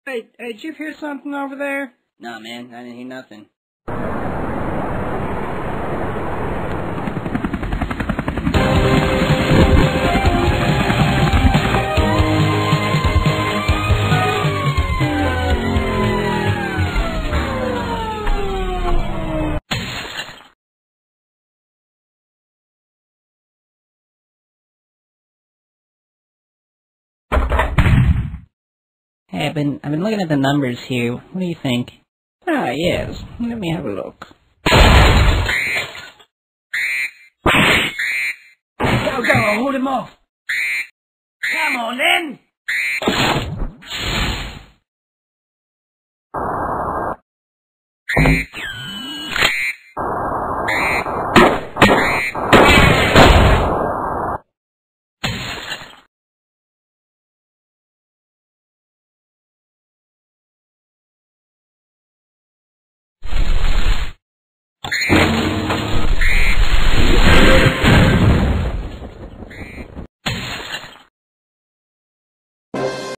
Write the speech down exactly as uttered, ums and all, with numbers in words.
Hey, hey, did you hear something over there? Nah, man, I didn't hear nothing. Hey, I've been, I've been looking at the numbers here. What do you think? Ah, yes. Let me have a look. Go, go, I'll hold him off. Come on, then.